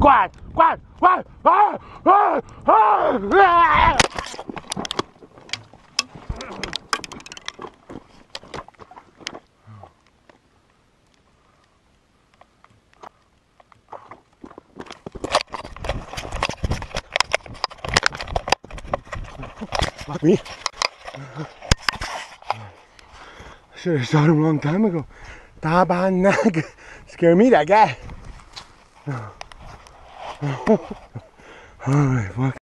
Quack, quack, quack, ah, ah, ah, ah. Fuck me. Should have shot him a long time ago. Tabanag. Scare me, that guy. Alright, fuck.